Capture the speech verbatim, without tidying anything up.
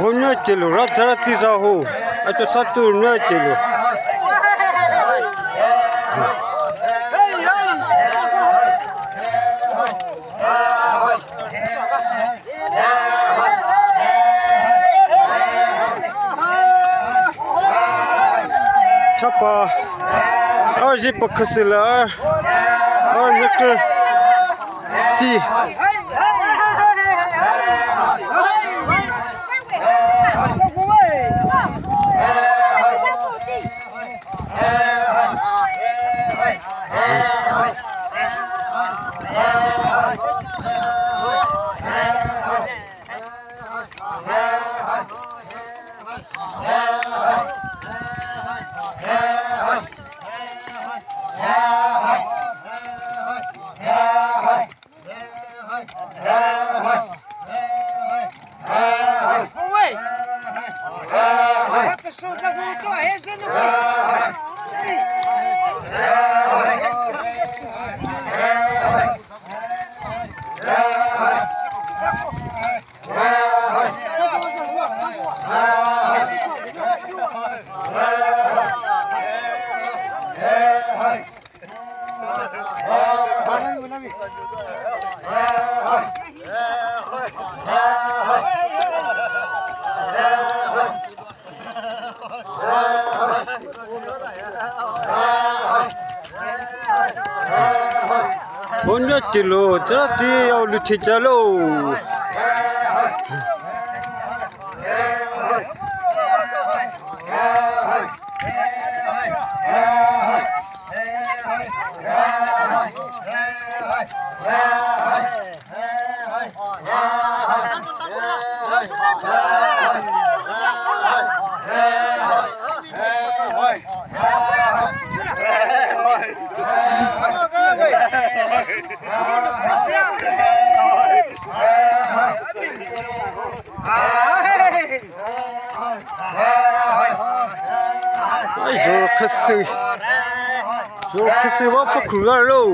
Punya cilo, rata rata ho, atau satu na cilo. Siapa? Aji pakasila, aji ti. Punya cilo, cerati yang lucu calo. Ai, kasi, yo kasi wa fakura lo.